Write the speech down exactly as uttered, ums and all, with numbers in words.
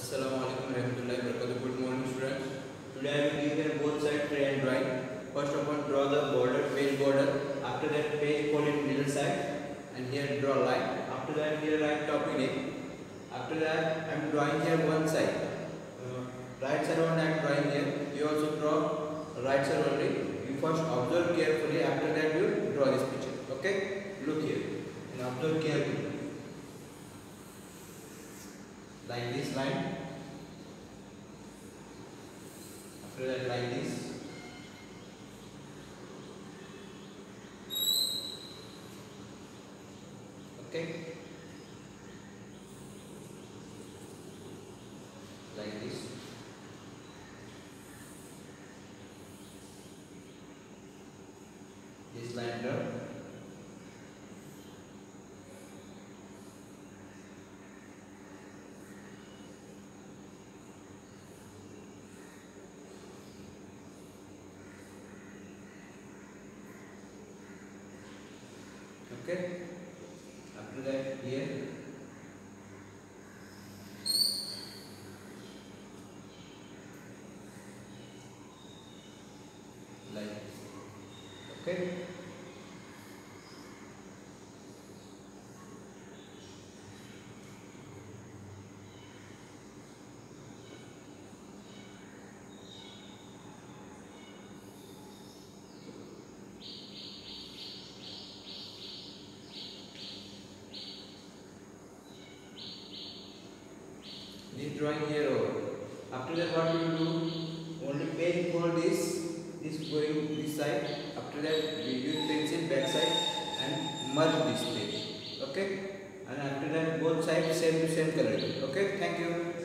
Assalamualaikum warahmatullahi wabarakatuh. Good morning, students. Today I will give you both side tray and drawing. First of all, draw the border, page border. After that, page fold in middle side, and here draw line. After that, here write topic name. After that, I am drawing here one side. Uh, right side one I am drawing here. You also draw right side only. You first observe carefully. After that, you draw this picture. Okay? Look here and observe carefully. Like this line. After that, like this. Okay. Like this. This line draw. Okay. After that, here like this. Okay. This drawing here over. After that, what we will do? Only page fold this, this going this side. After that, we use pencil back side and merge this page. Okay. And after that, both sides same to same color. Okay. Thank you.